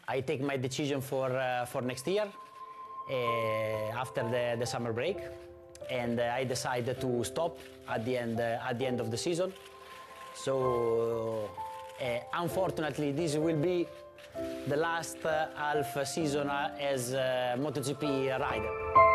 I take my decision for next year after the summer break, and I decided to stop at the end of the season. So unfortunately, this will be the last half season as a MotoGP rider.